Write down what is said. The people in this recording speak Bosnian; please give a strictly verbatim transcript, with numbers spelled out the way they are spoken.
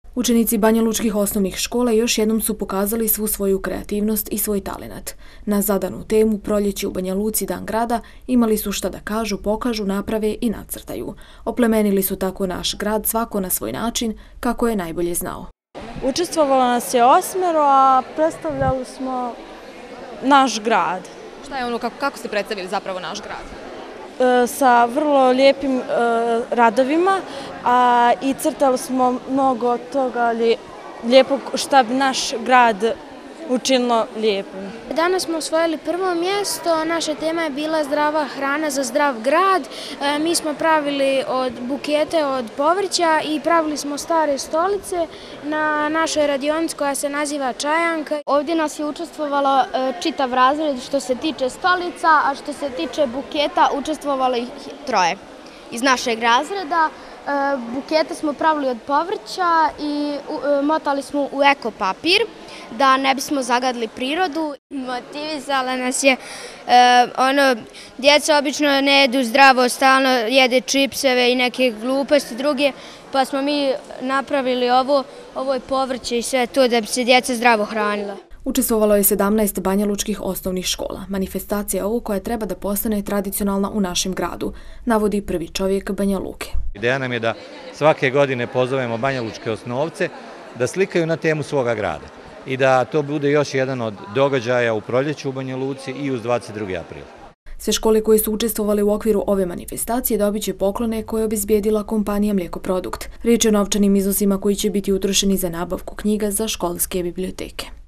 Učenici banjalučkih osnovnih škola još jednom su pokazali svu svoju kreativnost i svoj talenat. Na zadanu temu Proljeće u Banja Luci, Dan grada, imali su šta da kažu, pokažu, naprave i nacrtaju. Oplemenili su tako naš grad svako na svoj način kako je najbolje znao. Učestvovalo nas je osmero, a predstavljali smo naš grad. Šta je ono, kako, kako ste predstavili zapravo naš grad? E, sa vrlo lijepim e, radovima, a i crtali smo mnogo toga lijepog šta bi naš grad učinilo lijepim. Danas smo osvojili prvo mjesto, naša tema je bila zdrava hrana za zdrav grad. E, mi smo pravili od bukete od povrća i pravili smo stare stolice na našoj radionici koja se naziva Čajanka. Ovdje nas je učestvovalo e, čitav razred što se tiče stolica, a što se tiče buketa učestvovalo ih troje iz našeg razreda. E, bukete smo pravili od povrća i e, motali smo u eko papir da ne bismo zagadili prirodu. Motivisala nas je, e, ono, djeca obično ne jedu zdravo, stalno jede čipseve i neke gluposti druge, pa smo mi napravili ovo, ovo je povrće i sve to da bi se djeca zdravo hranila. Učestvovalo je sedamnaest banjalučkih osnovnih škola. Manifestacija je ovo koja treba da postane tradicionalna u našem gradu, navodi prvi čovjek Banja Luke. Ideja nam je da svake godine pozovemo banjalučke osnovce da slikaju na temu svoga grada i da to bude još jedan od događaja u Proljeću u Banja Luci i uz dvadeset drugi april. Sve škole koje su učestvovale u okviru ove manifestacije dobit će poklone koje je obezbijedila kompanija Mlijekoprodukt. Riječ je o novčanim iznosima koji će biti utrošeni za nabavku knjiga za školske biblioteke.